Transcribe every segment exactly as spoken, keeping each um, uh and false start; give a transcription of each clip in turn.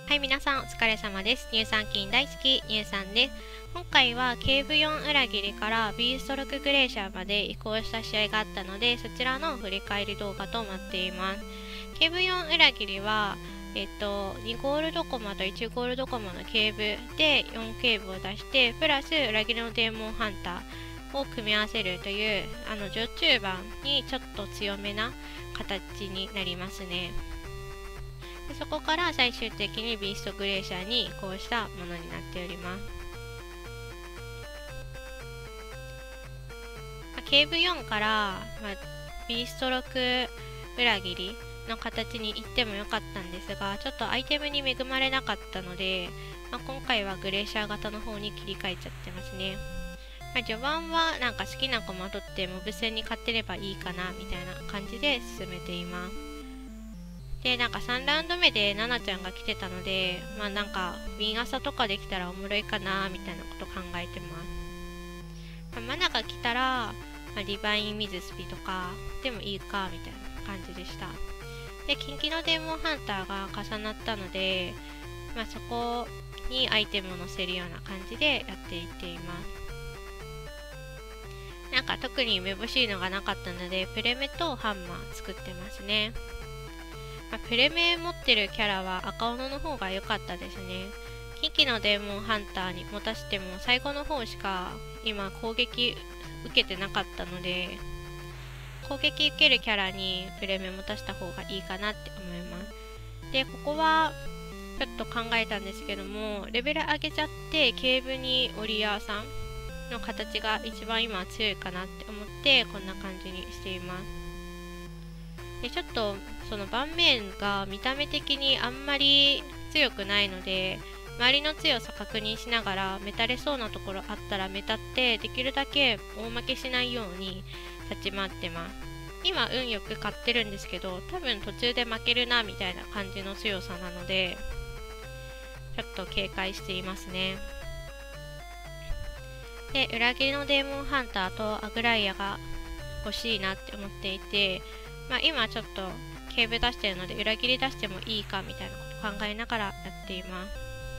はい、皆さんお疲れ様です。乳酸菌大好き、乳酸です。今回はケーブよん裏切りからビーストロックグレーシャーまで移行した試合があったので、そちらの振り返り動画となっています。ケーブよん裏切りは、えっと、にゴールドコマといちゴールドコマのケーブでよんケーブを出して、プラス裏切りのデーモンハンターを組み合わせるという、あの、序中盤にちょっと強めな形になりますね。でそこから最終的にビーストグレーシャーに移行したものになっております。まあ、ケーブよんから、まあ、ビーストろく裏切りの形に行ってもよかったんですが、ちょっとアイテムに恵まれなかったので、まあ、今回はグレーシャー型の方に切り替えちゃってますね。まあ、序盤はなんか好きなコマ取ってモブ戦に勝てればいいかなみたいな感じで進めています。で、なんかさんラウンド目でナナちゃんが来てたので、まあなんかウィン朝とかできたらおもろいかなみたいなこと考えてます。まあ、マナが来たら、まあ、リバイン水スピとかでもいいかみたいな感じでした。で、キンキのデーモンハンターが重なったので、まあそこにアイテムを乗せるような感じでやっていっています。なんか特にめぼしいのがなかったので、プレメとハンマー作ってますね。まあ、プレメ持ってるキャラは赤斧の方が良かったですね。キンキのデーモンハンターに持たせても最後の方しか今攻撃受けてなかったので、攻撃受けるキャラにプレメ持たせた方がいいかなって思います。で、ここはちょっと考えたんですけども、レベル上げちゃってケーブにオリアーさんの形が一番今強いかなって思ってこんな感じにしています。でちょっとその盤面が見た目的にあんまり強くないので、周りの強さ確認しながらメタれそうなところあったらメタってできるだけ大負けしないように立ち回ってます。今運よく勝ってるんですけど、多分途中で負けるなみたいな感じの強さなので、ちょっと警戒していますね。で、裏切りのデーモンハンターとアグライアが欲しいなって思っていて、まあ今ちょっとケーブ出してるので裏切り出してもいいかみたいなこと考えながらやっています。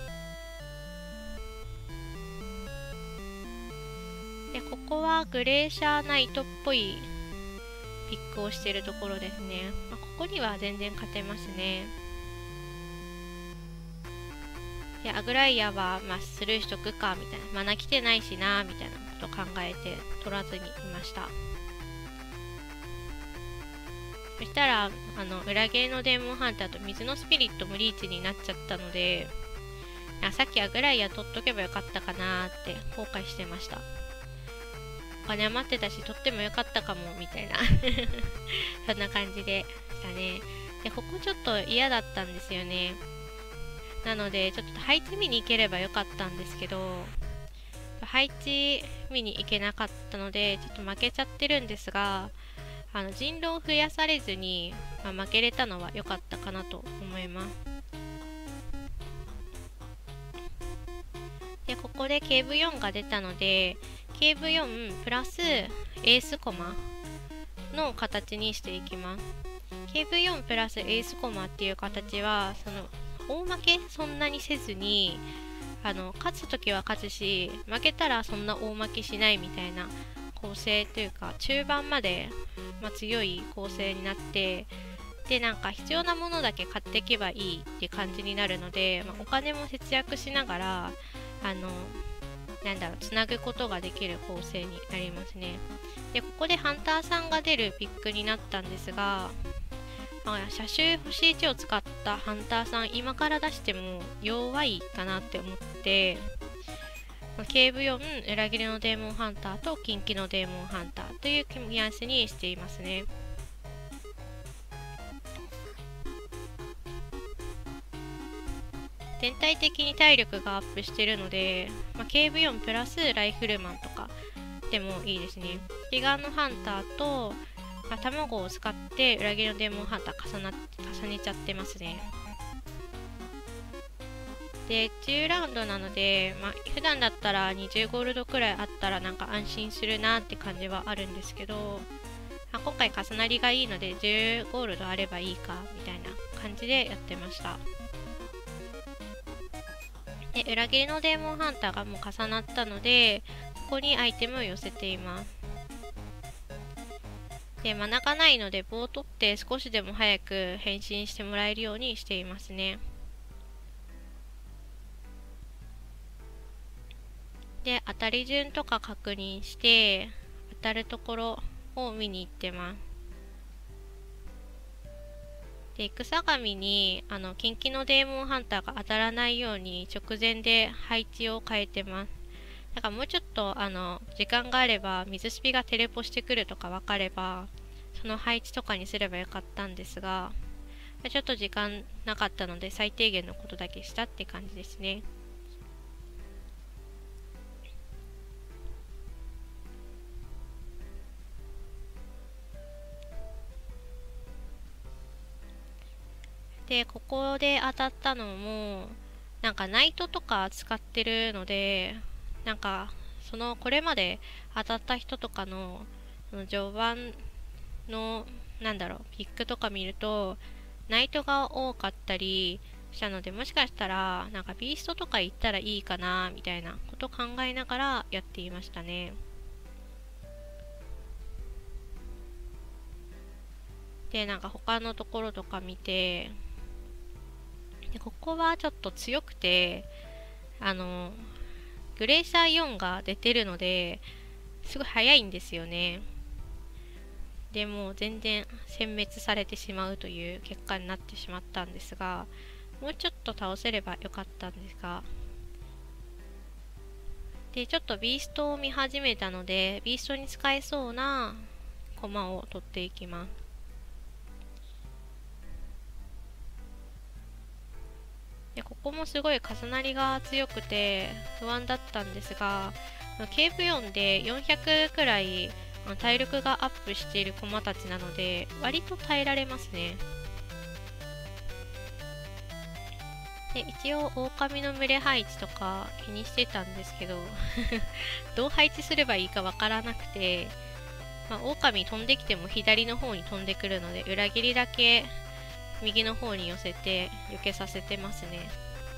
で、ここはグレーシャーナイトっぽいピックをしているところですね。まあ、ここには全然勝てますね。で、アグライアはまあスルーしとくかみたいな。マナ来てないしなみたいなこと考えて取らずにいました。そしたら、あの、裏切りのデーモンハンターと水のスピリットもリーチになっちゃったので、さっきアグライア取っとけばよかったかなーって後悔してました。お金余ってたし、取ってもよかったかも、みたいな。そんな感じでしたね。で、ここちょっと嫌だったんですよね。なので、ちょっと配置見に行ければよかったんですけど、配置見に行けなかったので、ちょっと負けちゃってるんですが、あの人狼を増やされずに、まあ、負けれたのは良かったかなと思います。で、ここでケーブよんが出たので、ケーブよんプラスエースコマの形にしていきます。ケーブよんプラスエースコマっていう形は、その大負けそんなにせずに、あの勝つときは勝つし、負けたらそんな大負けしないみたいな構成というか、中盤まで、まあ、強い構成になって、でなんか必要なものだけ買っていけばいいって感じになるので、まあ、お金も節約しながらあのなんだろうつなぐことができる構成になりますね。でここでハンターさんが出るピックになったんですが、まあ、車種星いちを使ったハンターさん今から出しても弱いかなって思って、ケーブよん裏切りのデーモンハンターとキンキのデーモンハンターという組み合わせにしていますね。全体的に体力がアップしてるので、まあ、ケーブよんプラスライフルマンとかでもいいですね。リガーのハンターと、まあ、卵を使って裏切りのデーモンハンター重な重ねちゃってますね。で、じゅうラウンドなので、まあ、普段だったらにじゅうゴールドくらいあったらなんか安心するなって感じはあるんですけど、まあ、今回重なりがいいのでじゅうゴールドあればいいかみたいな感じでやってました。 で裏切りのデーモンハンターがもう重なったので、ここにアイテムを寄せています。でマナがないので棒を取って少しでも早く変身してもらえるようにしていますね。で当たり順とか確認して当たるところを見に行ってます。で草神にあの近畿のデーモンハンターが当たらないように直前で配置を変えてます。だからもうちょっとあの時間があれば水スピがテレポしてくるとか分かればその配置とかにすればよかったんですが、ちょっと時間なかったので最低限のことだけしたって感じですね。でここで当たったのもなんかナイトとか使ってるので、なんかそのこれまで当たった人とかの序盤のなんだろうピックとか見るとナイトが多かったりしたので、もしかしたらなんかビーストとか行ったらいいかなみたいなこと考えながらやっていましたね。でなんか他のところとか見て、でここはちょっと強くてあのグレーシャーよんが出てるのですごい速いんですよね。でもう全然殲滅されてしまうという結果になってしまったんですが、もうちょっと倒せればよかったんですが、でちょっとビーストを見始めたのでビーストに使えそうなコマを取っていきます。でここもすごい重なりが強くて不安だったんですが、ケーブよんでよんひゃくくらい体力がアップしている駒たちなので割と耐えられますね。で一応狼の群れ配置とか気にしてたんですけどどう配置すればいいかわからなくて、まあ、狼飛んできても左の方に飛んでくるので裏切りだけ右の方に寄せて避けさせてますね。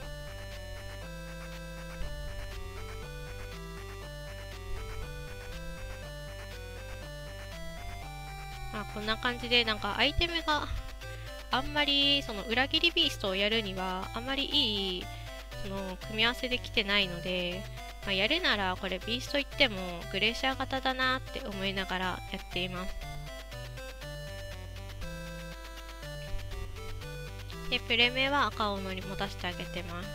まあこんな感じでなんかアイテムがあんまりその裏切りビーストをやるにはあんまりいいその組み合わせできてないので、まあ、やるならこれビーストいってもグレーシャー型だなって思いながらやっています。でプレメは赤斧に持たせてあげてます。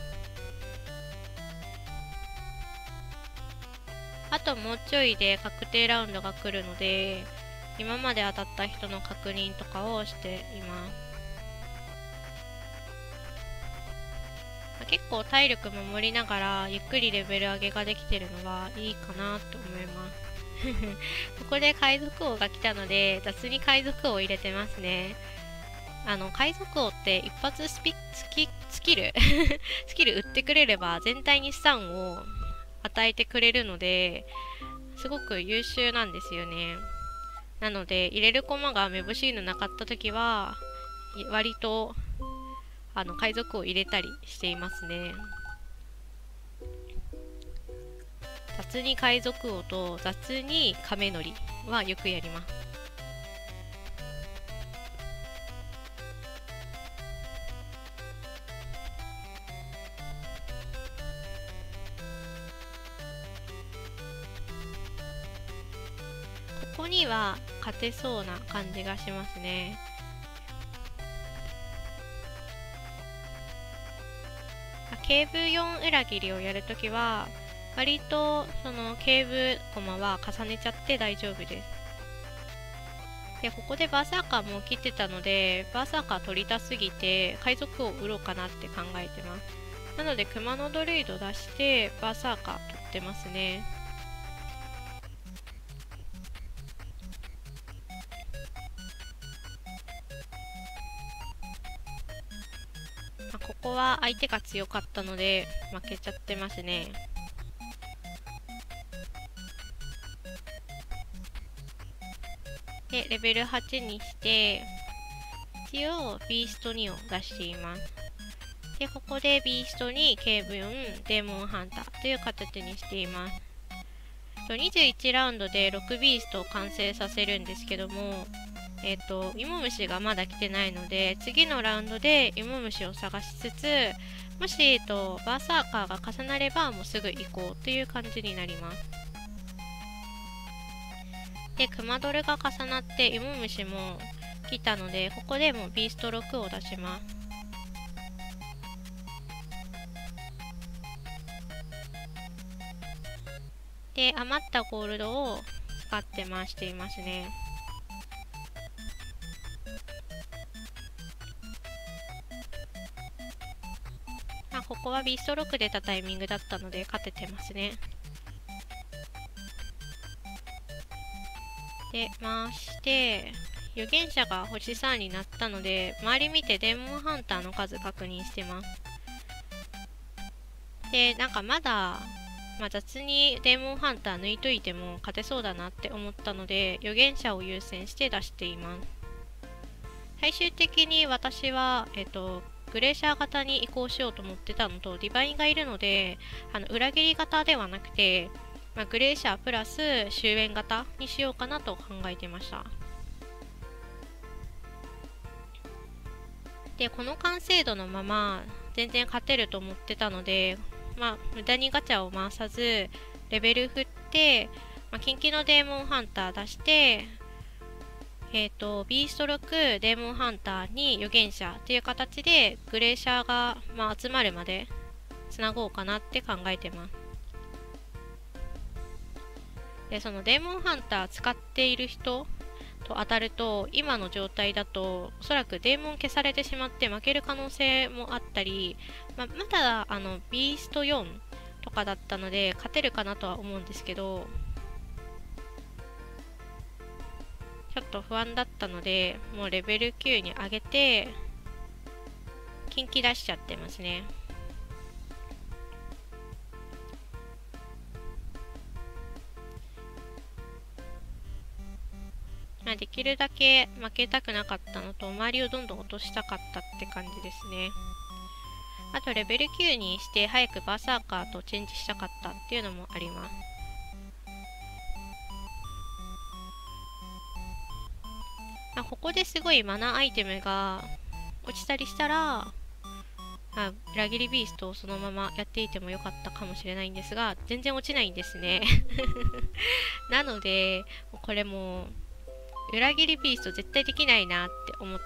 あともうちょいで確定ラウンドが来るので今まで当たった人の確認とかをしています。結構体力守りながらゆっくりレベル上げができてるのはいいかなと思いますここで海賊王が来たので雑に海賊王を入れてますね。あの海賊王って一発スピスキスキルスキル打ってくれれば全体に資産を与えてくれるのですごく優秀なんですよね。なので入れる駒がめぼしいのなかった時は割とあの海賊を入れたりしていますね。雑に海賊王と雑に亀乗りはよくやります。ここには勝てそうな感じがしますね。ケーブよん裏切りをやるときは割とそのケーブ駒は重ねちゃって大丈夫です。でここでバーサーカーも切ってたのでバーサーカー取りたすぎて海賊を売ろうかなって考えてます。なので熊のドルイド出してバーサーカー取ってますね。ここは相手が強かったので負けちゃってますね。でレベルはちにして一応ビーストにを出しています。 で、ここでビーストにケーブよん、デーモンハンターという形にしています。にじゅういちラウンドでろくビーストを完成させるんですけども、えっと、芋虫がまだ来てないので、次のラウンドで芋虫を探しつつ、もし、えっと、バーサーカーが重なればもうすぐ行こうという感じになります。で、クマドルが重なって芋虫も来たので、ここでもうビーストろくを出します。で、余ったゴールドを使って回していますね。まあ、ここはビーストろく出たタイミングだったので勝ててますね。で、回して、預言者が星さんになったので、周り見てデーモンハンターの数確認してます。で、なんかまだ、まあ、雑にデーモンハンター抜いといても勝てそうだなって思ったので、預言者を優先して出しています。最終的に私は、えっと、グレーシャー型に移行しようと思ってたのと、ディバインがいるので、あの裏切り型ではなくて、まあ、グレーシャープラス終焉型にしようかなと考えていました。で、この完成度のまま全然勝てると思ってたので、まあ、無駄にガチャを回さず、レベル振って、まあ、近畿のデーモンハンター出して、えっと、ビーストろく、デーモンハンターに預言者っていう形で、グレーシャーが、まあ、集まるまでつなごうかなって考えてます。で、そのデーモンハンター使っている人と当たると、今の状態だとおそらくデーモン消されてしまって負ける可能性もあったり、まあ、まだあのビーストよんとかだったので勝てるかなとは思うんですけど、ちょっと不安だったのでもうレベルきゅうに上げて近畿出しちゃってますね。まあ、できるだけ負けたくなかったのと、周りをどんどん落としたかったって感じですね。あとレベルきゅうにして早くバーサーカーとチェンジしたかったっていうのもあります。まあ、ここですごいマナーアイテムが落ちたりしたら、あ、裏切りビーストをそのままやっていてもよかったかもしれないんですが、全然落ちないんですね。なので、これも裏切りビースト絶対できないなって思って、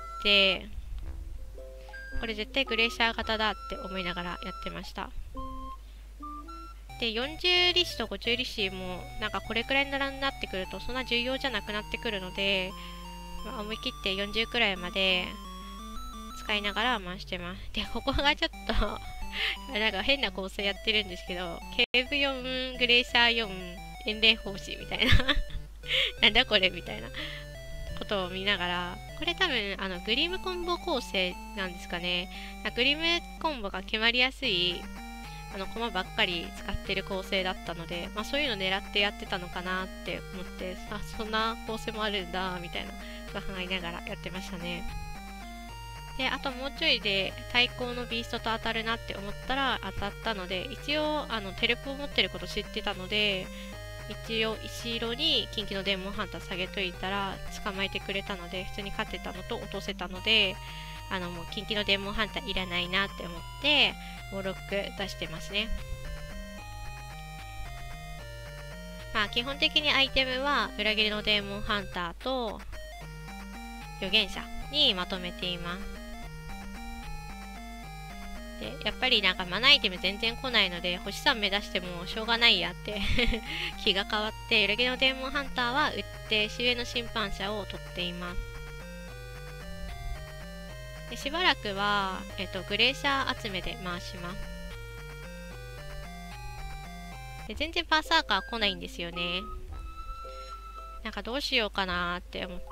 これ絶対グレーシャー型だって思いながらやってました。で、よんじゅう利子とごじゅう利子もなんかこれくらいの並になってくるとそんな重要じゃなくなってくるので、まあ、思い切ってよんじゅうくらいまで使いながら回してます。で、ここがちょっとなんか変な構成やってるんですけど、ケーブよん、グレーシャーよん、塩霊奉仕みたいななんだこれみたいなことを見ながら、これ多分あのグリムコンボ構成なんですかね。グリムコンボが決まりやすいあのコマばっかり使ってる構成だったので、まあ、そういうの狙ってやってたのかなって思って、あ、そんな構成もあるんだみたいな考えながらやってましたね。で、あともうちょいで対抗のビーストと当たるなって思ったら当たったので、一応あのテレポを持ってること知ってたので、一応石色に近畿のデーモンハンター下げといたら捕まえてくれたので、普通に勝てたのと落とせたので、あのもう近畿のデーモンハンターいらないなって思ってごろく出してますね。まあ基本的にアイテムは裏切りのデーモンハンターと預言者にまとめています。で、やっぱりなんかマナアイテム全然来ないので、星さん目指してもしょうがないやって気が変わって、裏切りのデーモンハンターは売って主演の審判者を取っています。で、しばらくは、えっと、グレーシャー集めで回します。で、全然パーサーカー来ないんですよね。なんかどうしようかなーって思って、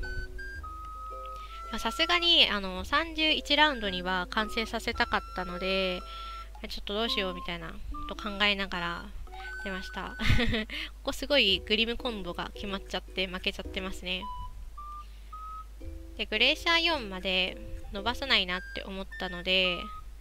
さすがにあのさんじゅういちラウンドには完成させたかったので、ちょっとどうしようみたいなこと考えながら出ました。ここすごいグリムコンボが決まっちゃって負けちゃってますね。で、グレーシャーよんまで伸ばさないなって思ったので、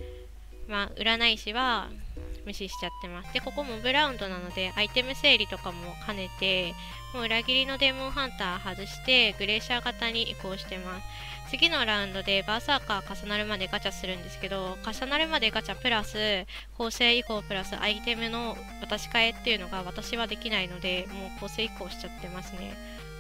まあ占い師は無視しちゃってます。でここモブラウンドなのでアイテム整理とかも兼ねて、もう裏切りのデーモンハンター外してグレーシャー型に移行してます。次のラウンドでバーサーカー重なるまでガチャするんですけど、重なるまでガチャプラス構成移行プラスアイテムの渡し替えっていうのが私はできないので、もう構成移行しちゃってますね。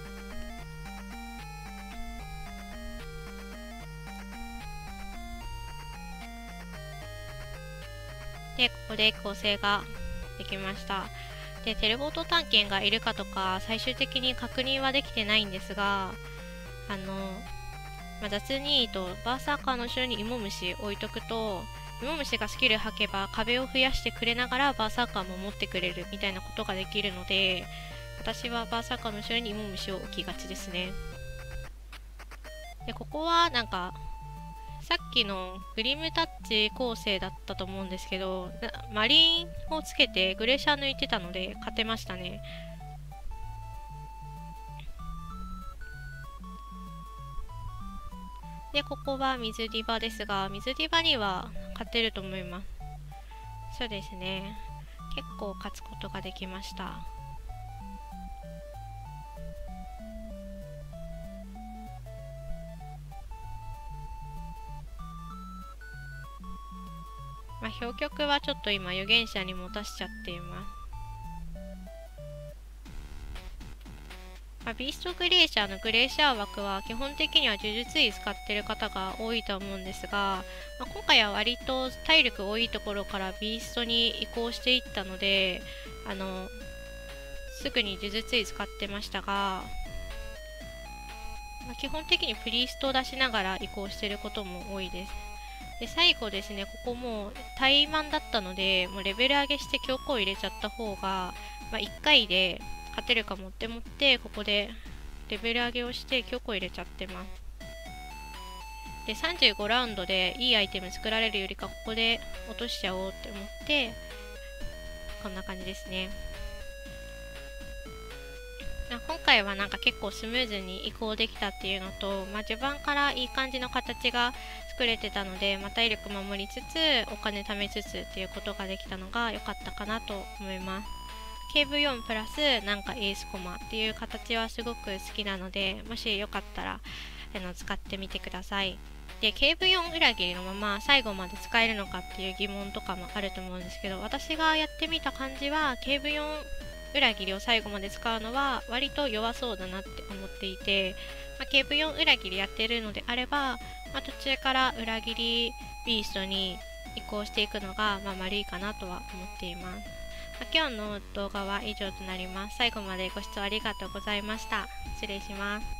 でここで構成ができました。でテレポート探検がいるかとか最終的に確認はできてないんですが、あのまあ、雑に言うとバーサーカーの後ろに芋虫置いとくと、芋虫がスキル吐けば壁を増やしてくれながらバーサーカーも持ってくれるみたいなことができるので、私はバーサーカーの後ろに芋虫を置きがちですね。でここはなんかさっきのグリムタッチ構成だったと思うんですけど、マリンをつけてグレーシャー抜いてたので勝てましたね。でここは水ディバですが、水ディバには勝てると思います。そうですね、結構勝つことができました。まあ、標曲はちょっと今預言者に持たしちゃっています。まあ、ビーストグレーシャーのグレーシャー枠は基本的には呪術医使ってる方が多いと思うんですが、まあ、今回は割と体力多いところからビーストに移行していったので、あのすぐに呪術医使ってましたが、まあ、基本的にプリーストを出しながら移行してることも多いです。で最後ですね、ここもう怠慢だったので、もうレベル上げして強行入れちゃった方が、まあ、いっかいで勝てるかもって思って、ここでレベル上げをして強行入れちゃってます。でさんじゅうごラウンドでいいアイテム作られるよりか、ここで落としちゃおうって思って、こんな感じですね。今回はなんか結構スムーズに移行できたっていうのと、まあ、序盤からいい感じの形が作れてたので、まあ、体力守りつつお金貯めつつっていうことができたのが良かったかなと思います。ケーブイよん プラスなんかエースコマっていう形はすごく好きなので、もしよかったらあの使ってみてください。で ケーブイよん 裏切りのまま最後まで使えるのかっていう疑問とかもあると思うんですけど、私がやってみた感じは ケーブイよん 裏切りを最後まで使うのは割と弱そうだなって思っていて、まあ、ケーブイよん 裏切りやってるのであれば、まあ、途中から裏切りビーストに移行していくのがまあ丸いかなとは思っています。まあ、今日の動画は以上となります。最後までご視聴ありがとうございました。失礼します。